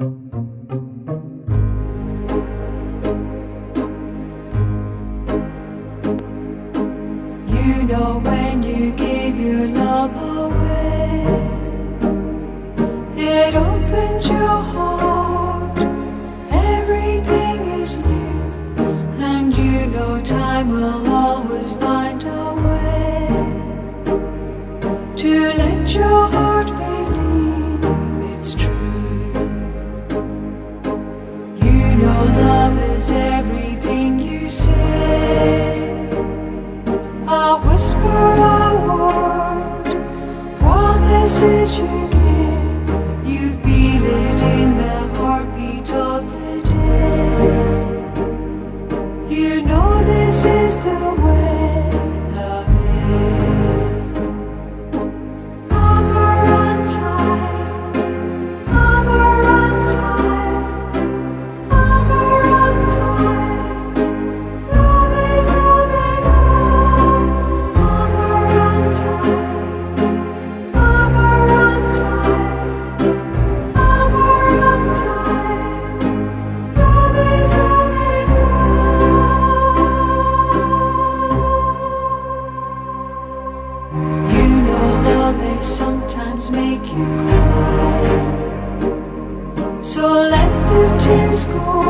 You know when you gave your love away, it opens your heart, everything is new, and you know time will always find a way to let your heart believe it's true. You know love is everything you say, a whisper, a word, promises you give. You feel it in the heartbeat of the day. You know this is the way love is. Amarante, Amarante, Amarante. Love is love. Amarante, Amarante, Amarante. Love is love. You know love may sometimes make you cry, so let the tears go.